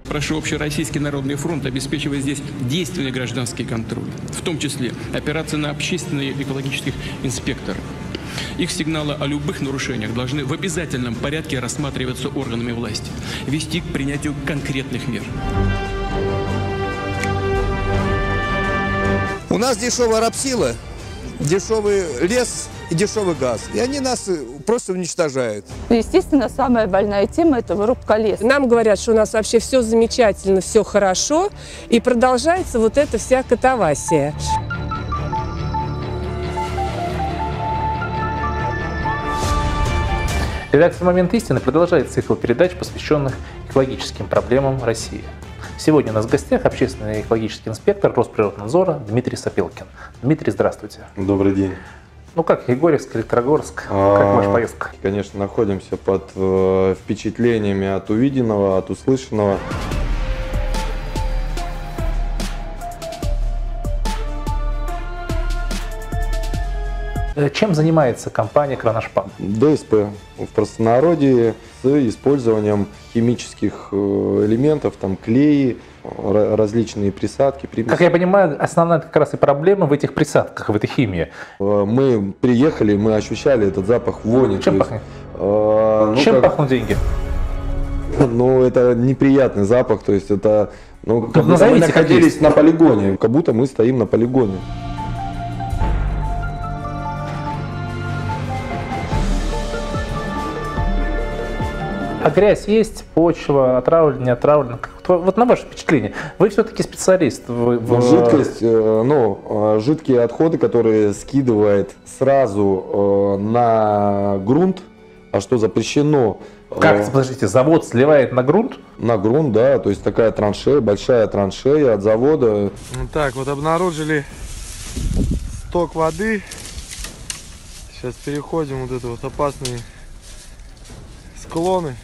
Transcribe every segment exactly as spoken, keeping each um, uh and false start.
Прошу Общероссийский народный фронт обеспечивать здесь действенный гражданский контроль, в том числе опираться на общественные экологических инспекторов. Их сигналы о любых нарушениях должны в обязательном порядке рассматриваться органами власти, вести к принятию конкретных мер. У нас дешевая рабсила, дешевый лес и дешевый газ. И они нас просто уничтожают. Естественно, самая больная тема – это вырубка леса. Нам говорят, что у нас вообще все замечательно, все хорошо. И продолжается вот эта вся катавасия. Редакция «Момент истины» продолжает цикл передач, посвященных экологическим проблемам России. Сегодня у нас в гостях общественный экологический инспектор Росприроднадзора Дмитрий Сапелкин. Дмитрий, здравствуйте. Добрый день. Ну как, Егорьевск, Электрогорск, а, как ваша поездка? Конечно, находимся под э, впечатлениями от увиденного, от услышанного. Чем занимается компания «Кроношпан»? ДСП в простонародье с использованием химических элементов, там клеи, различные присадки. Примеси. Как я понимаю, основная как раз и проблема в этих присадках, в этой химии. Мы приехали, мы ощущали этот запах вони. Чем пахнет? Э, ну, Чем как... пахнут деньги? Ну, это неприятный запах, то есть это... Ну, как ну, будто мы находились на полигоне, как будто мы стоим на полигоне. А грязь есть, почва, отравлена, не отравлена? Вот на ваше впечатление, вы все-таки специалист. Вы, в... Жидкость, ну, жидкие отходы, которые скидывает сразу на грунт, а что запрещено. Как, подождите, завод сливает на грунт? На грунт, да, то есть такая траншея, большая траншея от завода. Так, вот обнаружили сток воды. Сейчас переходим вот это вот опасные склоны.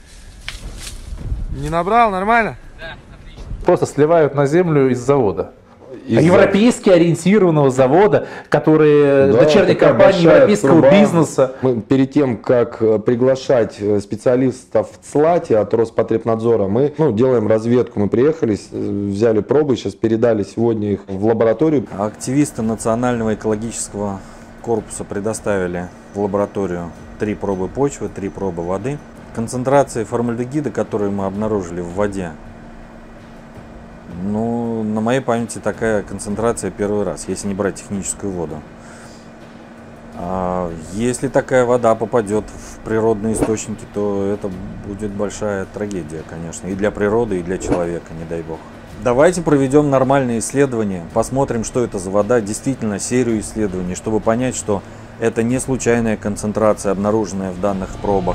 Не набрал? Нормально? Да, отлично. Просто сливают на землю из завода. Из европейски ориентированного завода, который да, дочерняя компания европейского труба. бизнеса. Мы перед тем, как приглашать специалистов в ЦЛАТе от Роспотребнадзора, мы ну, делаем разведку. Мы приехали, взяли пробы, сейчас передали сегодня их в лабораторию. Активисты Национального экологического корпуса предоставили в лабораторию три пробы почвы, три пробы воды. Концентрация формальдегида, которую мы обнаружили в воде, ну, на моей памяти такая концентрация первый раз, если не брать техническую воду. А если такая вода попадет в природные источники, то это будет большая трагедия, конечно, и для природы, и для человека, не дай бог. Давайте проведем нормальные исследования, посмотрим, что это за вода, действительно серию исследований, чтобы понять, что это не случайная концентрация, обнаруженная в данных пробах.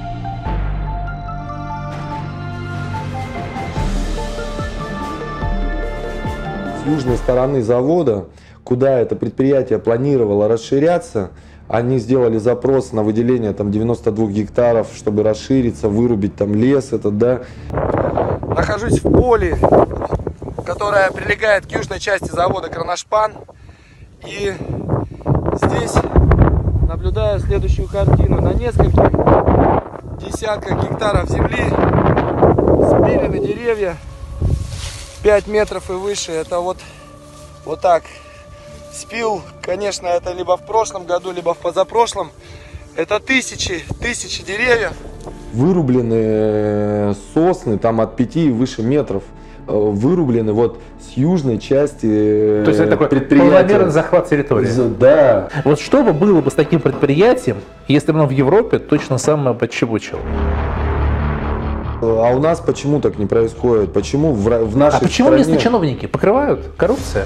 С южной стороны завода, куда это предприятие планировало расширяться, они сделали запрос на выделение там девяноста двух гектаров, чтобы расшириться, вырубить там лес этот, да. Нахожусь в поле, которое прилегает к южной части завода «Кроношпан». И здесь наблюдаю следующую картину. На нескольких десятках гектаров земли спилены деревья пять метров и выше. Это вот, вот так. Спил, конечно, это либо в прошлом году, либо в позапрошлом. Это тысячи, тысячи деревьев. Вырублены сосны там от пяти и выше метров. Вырублены вот с южной части предприятия. То есть это такой полномерный захват территории. Да. Вот что бы было бы с таким предприятием, если бы оно в Европе точно самое подчебучило? А у нас почему так не происходит? Почему в, в нашей А почему стране... местные чиновники покрывают? Коррупция?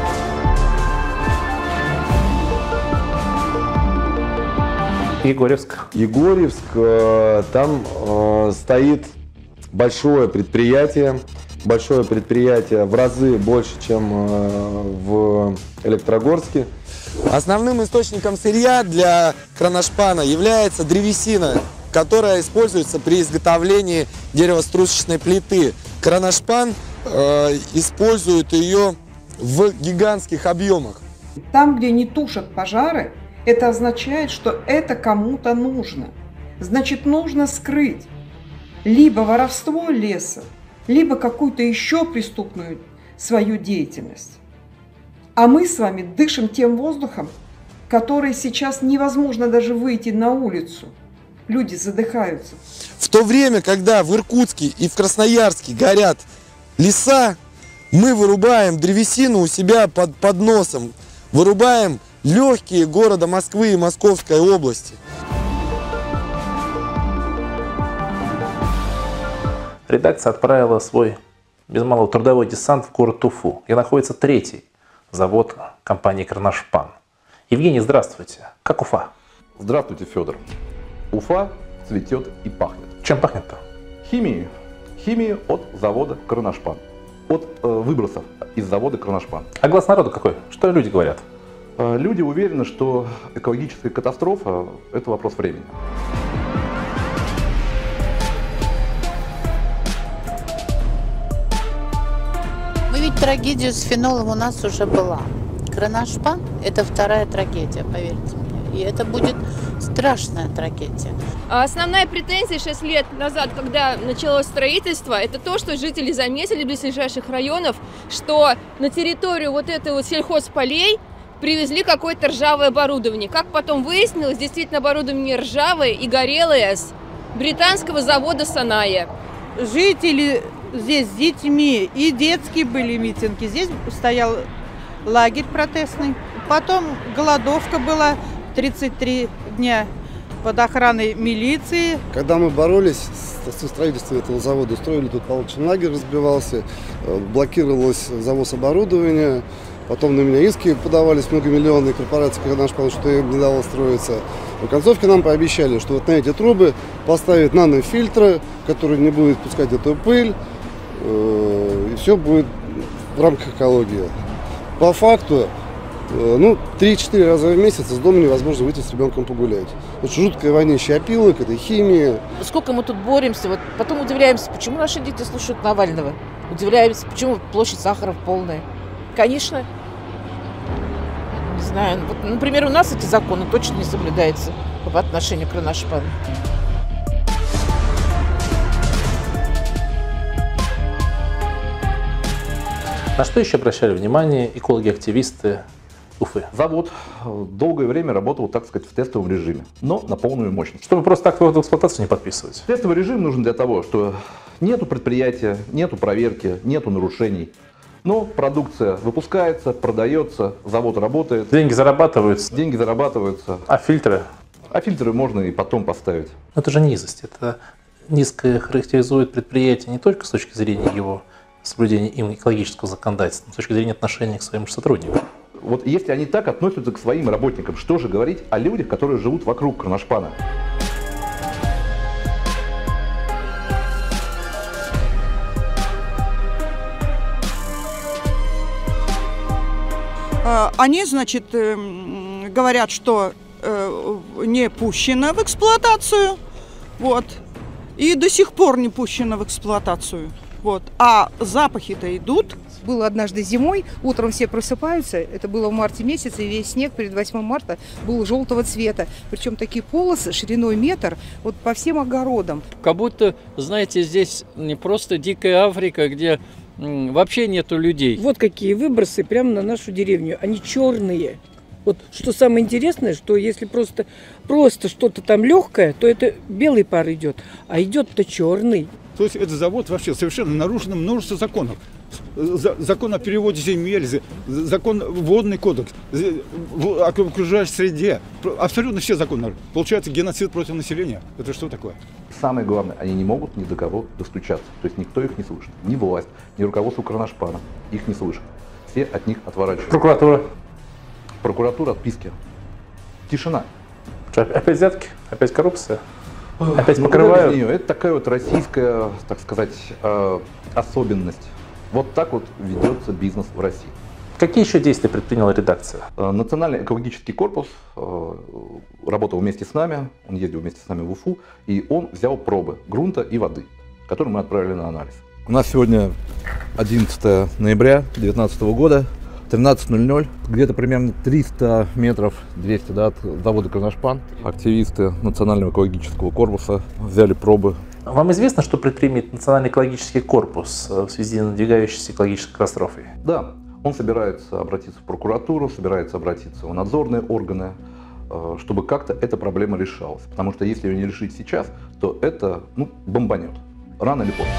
Егорьевск. Егорьевск, там стоит большое предприятие. Большое предприятие в разы больше, чем в Электрогорске. Основным источником сырья для Кроношпана является древесина, которая используется при изготовлении деревостружечной плиты. Кроношпан э, использует ее в гигантских объемах. Там, где не тушат пожары, это означает, что это кому-то нужно. Значит, нужно скрыть либо воровство леса, либо какую-то еще преступную свою деятельность. А мы с вами дышим тем воздухом, который сейчас невозможно даже выйти на улицу. Люди задыхаются. В то время, когда в Иркутске и в Красноярске горят леса, мы вырубаем древесину у себя под, под носом, вырубаем легкие города Москвы и Московской области. Редакция отправила свой без малого трудовой десант в город Уфу, где находится третий завод компании «Кроношпан». Евгений, здравствуйте. Как Уфа? Здравствуйте, Федор. Уфа цветет и пахнет. Чем пахнет-то? Химией. Химией от завода «Кроношпан». От э, выбросов из завода «Кроношпан». А глаз народа какой? Что люди говорят? Э, люди уверены, что экологическая катастрофа – это вопрос времени. Мы ведь трагедию с фенолом у нас уже была. Кроношпан – это вторая трагедия, поверьте мне. И это будет страшная трагедия. Основная претензия шесть лет назад, когда началось строительство, это то, что жители заметили в близлежащих районов, что на территорию вот этого сельхозполей привезли какое-то ржавое оборудование. Как потом выяснилось, действительно оборудование ржавое и горелое с британского завода «Саная». Жители здесь с детьми, и детские были митинги. Здесь стоял лагерь протестный. Потом голодовка была тридцать три дня под охраной милиции. Когда мы боролись со строительством этого завода, строили тут палаточный лагерь, разбивался, блокировалось завоз оборудования. Потом на меня иски подавались многомиллионные корпорации, когда наш что им не дало строиться. В концовке нам пообещали, что вот на эти трубы поставят нанофильтры, которые не будут пускать эту пыль, и все будет в рамках экологии. По факту, ну, три-четыре раза в месяц из дома невозможно выйти с ребенком погулять. Это жуткое вонящее опилок, это химия. Сколько мы тут боремся, вот потом удивляемся, почему наши дети слушают Навального. Удивляемся, почему площадь Сахаров полная. Конечно, не знаю, вот, например, у нас эти законы точно не соблюдаются по отношению к Кроношпану. На что еще обращали внимание экологи-активисты Уфы? Завод долгое время работал, так сказать, в тестовом режиме, но на полную мощность. Чтобы просто так в эксплуатацию не подписывать. Тестовый режим нужен для того, что нету предприятия, нету проверки, нету нарушений. Но продукция выпускается, продается, завод работает. Деньги зарабатываются. Деньги зарабатываются. А фильтры? А фильтры можно и потом поставить. Но это же низость. Это низкое характеризует предприятие не только с точки зрения его соблюдения им экологического законодательства, но с точки зрения отношения к своим сотрудникам. Вот если они так относятся к своим работникам, что же говорить о людях, которые живут вокруг Кроношпана? Они, значит, говорят, что не пущено в эксплуатацию, вот, и до сих пор не пущено в эксплуатацию, вот, а запахи-то идут. Было однажды зимой, утром все просыпаются, это было в марте месяце, и весь снег перед восьмым марта был желтого цвета. Причем такие полосы шириной метр вот по всем огородам. Как будто, знаете, здесь не просто дикая Африка, где м, вообще нету людей. Вот какие выбросы прямо на нашу деревню, они черные. Вот что самое интересное, что если просто, просто что-то там легкое, то это белый пар идет, а идет-то черный. То есть этот завод вообще совершенно нарушено множество законов. Закон о переводе земель, закон водный кодекс, о окружающей среде. Абсолютно все законы. Получается геноцид против населения. Это что такое? Самое главное, они не могут ни до кого достучаться. То есть никто их не слышит. Ни власть, ни руководство Кроношпана их не слышит. Все от них отворачиваются. Прокуратура? Прокуратура отписки. Тишина. Что, опять взятки? Опять коррупция? Опять покрывают? Это такая вот российская, так сказать, особенность. Вот так вот ведется бизнес в России. Какие еще действия предприняла редакция? Национальный экологический корпус работал вместе с нами, он ездил вместе с нами в Уфу, и он взял пробы грунта и воды, которые мы отправили на анализ. У нас сегодня одиннадцатое ноября две тысячи девятнадцатого года, тринадцать ноль ноль, где-то примерно триста метров, двести, да, от завода Кроношпан. Активисты Национального экологического корпуса взяли пробы Вам известно, что предпримет Национальный экологический корпус в связи с надвигающейся экологической катастрофой? Да, он собирается обратиться в прокуратуру, собирается обратиться в надзорные органы, чтобы как-то эта проблема решалась. Потому что если ее не решить сейчас, то это ну, бомбанет. Рано или поздно.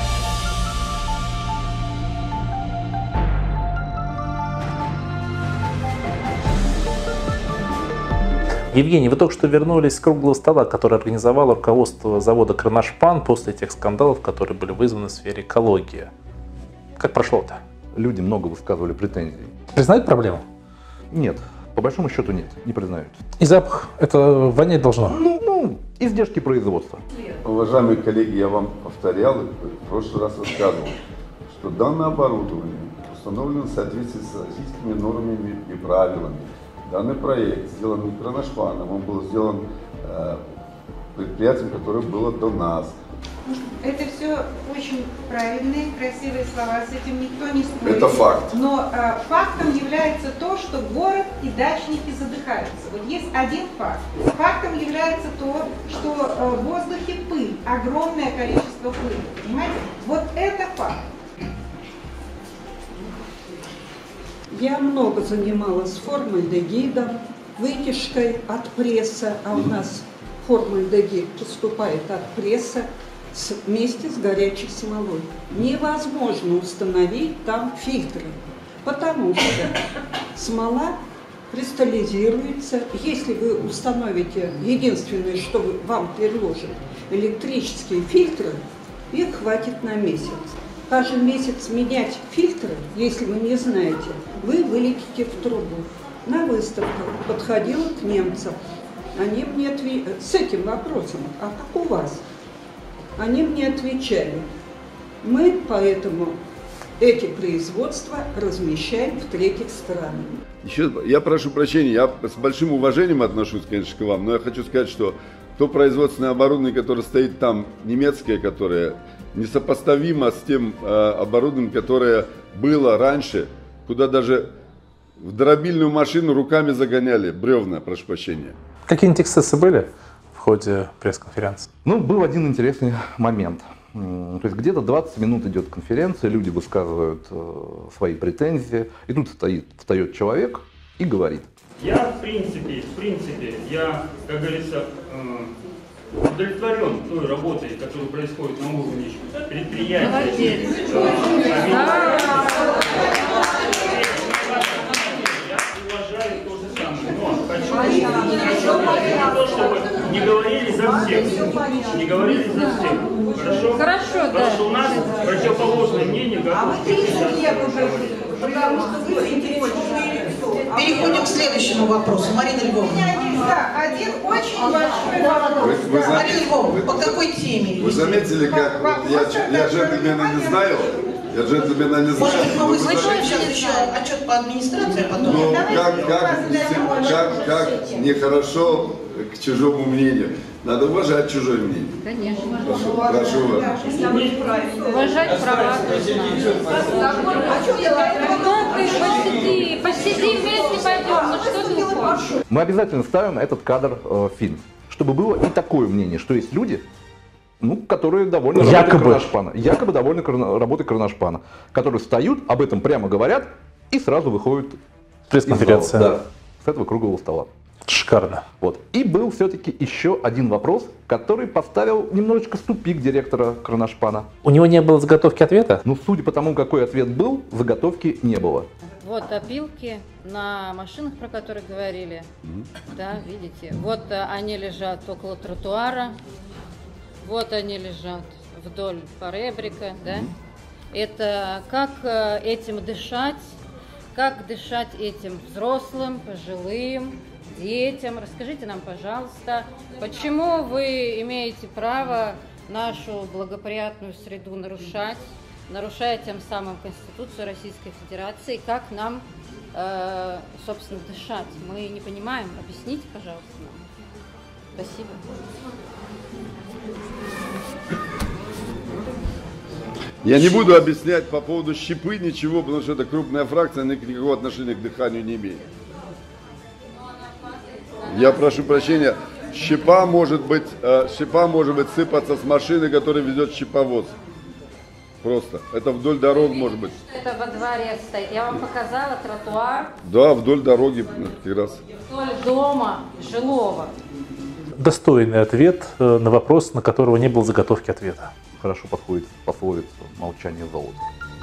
Евгений, вы только что вернулись с круглого стола, который организовало руководство завода «Кроношпан» после тех скандалов, которые были вызваны в сфере экологии. Как прошло-то? Люди много высказывали претензий. Признают проблему? Нет. По большому счету нет, не признают. И запах? Это вонять должно? Ну, ну, издержки производства. Уважаемые коллеги, я вам повторял и в прошлый раз рассказывал, что данное оборудование установлено в соответствии с российскими нормами и правилами. Данный проект сделан не Кроношпаном, он был сделан э, предприятием, которое было до нас. Это все очень правильные, красивые слова, с этим никто не спорит. Это факт. Но э, фактом является то, что город и дачники задыхаются. Вот есть один факт. Фактом является то, что э, в воздухе пыль, огромное количество пыли. Понимаете? Вот это факт. Я много занималась формальдегидом, вытяжкой от пресса, а у нас формальдегид поступает от пресса с, вместе с горячей смолой. Невозможно установить там фильтры, потому что смола кристаллизируется. Если вы установите, единственное, что вы, вам предложат, электрические фильтры, их хватит на месяц. Каждый месяц менять фильтры, если вы не знаете, вы вылетите в трубу. На выставку подходила к немцам. Они мне отвечали с этим вопросом, а как у вас? Они мне отвечали, мы поэтому эти производства размещаем в третьих странах. Еще я прошу прощения, я с большим уважением отношусь, конечно, к вам, но я хочу сказать, что то производственное оборудование, которое стоит там, немецкое, которое несопоставимо с тем э, оборудованием, которое было раньше, куда даже в дробильную машину руками загоняли бревна, прошу прощения. Какие-нибудь эксцессы были в ходе пресс-конференции? Ну, был один интересный момент. То есть где-то двадцать минут идет конференция, люди высказывают э, свои претензии, и тут стоит, встает человек и говорит. Я, в принципе, в принципе, я, как говорится, э, удовлетворен той работой, которая происходит на уровне предприятия. Чтобы не говорили за всех. Не говорили за всех. Хорошо? Хорошо, да. Потому что у нас противоположное мнение. А вот тридцать лет уже, потому что вы интересуете. Переходим к следующему вопросу. Марина Львовна. У меня есть, да, один очень большой вопрос. Вы, вы Марина Львовна, по какой теме? Вы заметили, как вот я, я джентльмена не знаю? Я джентльмена не знаю. Может, мы выслушаем сейчас еще отчет по администрации, а потом... Ну, как, как, как, как нехорошо к чужому мнению. Надо уважать чужое мнение. Конечно. Прошу, прошу вас. Уважать права. Посиди, посиди вместе пойдем. Ну что ты хочешь? Мы обязательно ставим этот кадр э, в фильм, чтобы было и такое мнение, что есть люди, ну, которые довольны работой Кроношпана. Якобы довольны крон- работой Кроношпана. Которые встают, об этом прямо говорят и сразу выходят Пресс-конференция. Да, с этого круглого стола. Шикарно. Вот. И был все-таки еще один вопрос, который поставил немножечко в тупик директора Кроношпана. У него не было заготовки ответа? Ну, судя по тому, какой ответ был, заготовки не было. Вот опилки на машинах, про которые говорили. Mm-hmm. Да, видите. Вот они лежат около тротуара. Вот они лежат вдоль поребрика, да. Mm-hmm. Это как этим дышать, как дышать этим взрослым, пожилым, детям. Расскажите нам, пожалуйста, почему вы имеете право нашу благоприятную среду нарушать, нарушая тем самым Конституцию Российской Федерации, как нам, э, собственно, дышать? Мы не понимаем. Объясните, пожалуйста, нам. Спасибо. Я не буду объяснять по поводу щепы ничего, потому что это крупная фракция, никакого отношения к дыханию не имеет. Я прошу прощения, щепа может быть, э, щепа может быть сыпаться с машины, которая везет щеповоз. Просто. Это вдоль дорог может быть. Это во дворе стоит. Я вам показала тротуар. Да, вдоль дороги как раз. Вдоль дома жилого. Достойный ответ на вопрос, на которого не было заготовки ответа. Хорошо подходит пословица «молчание золото».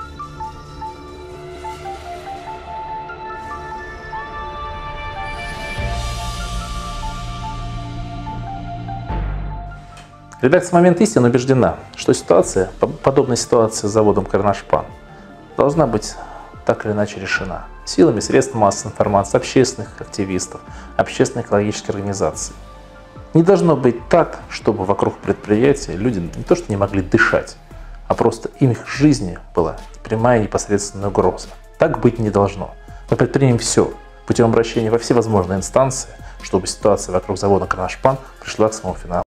Редакция «Момент истины» убеждена, что ситуация, подобная ситуации с заводом «Кроношпан», должна быть так или иначе решена силами средств массовой информации, общественных активистов, общественных экологических организаций. Не должно быть так, чтобы вокруг предприятия люди не то что не могли дышать, а просто им их жизни была прямая и непосредственная угроза. Так быть не должно. Мы предпримем все путем обращения во все возможные инстанции, чтобы ситуация вокруг завода «Кроношпан» пришла к своему финалу.